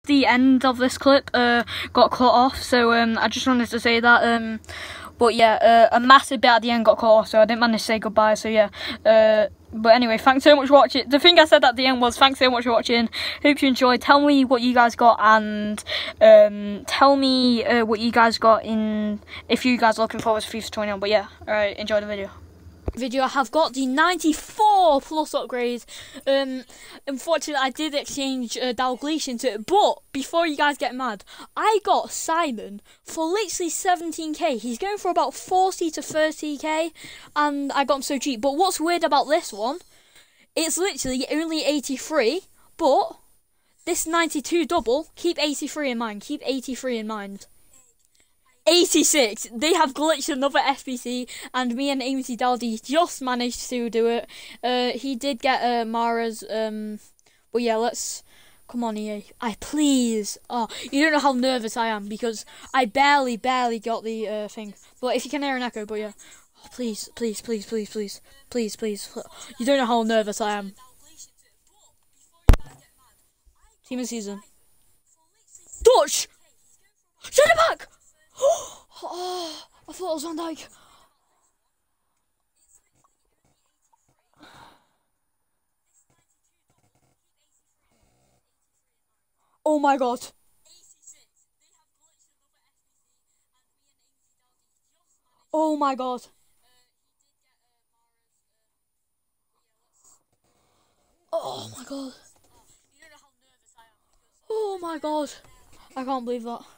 the end of this clip got cut off, so I just wanted to say that. But yeah, a massive bit at the end got cut off, so I didn't manage to say goodbye. So yeah, but anyway, thanks so much for watching. The thing I said at the end was thanks so much for watching. Hope you enjoyed. Tell me what you guys got, and tell me what you guys got in, if you guys are looking forward to FIFA20. But yeah, alright, enjoy the video. I have got the 94 plus upgrades. Unfortunately, I did exchange Dalglish into it, but before you guys get mad, I got Simon for literally 17k. He's going for about 40 to 30k, and I got him so cheap. But what's weird about this one, it's literally only 83, but this 92 double, keep 83 in mind, keep 83 in mind. 86. They have glitched another SBC, and me and AMC-Charlie just managed to do it. He did get Mara's. But yeah, let's. Come on, EA. Please. Oh, you don't know how nervous I am because I barely got the thing. But if you can hear an echo, but yeah. Oh, please. You don't know how nervous I am. Team of season. Dutch. Send it back. Oh, I thought it was Van Dijk. Oh my god. Oh my god. Oh my god. Oh my god. I can't believe that.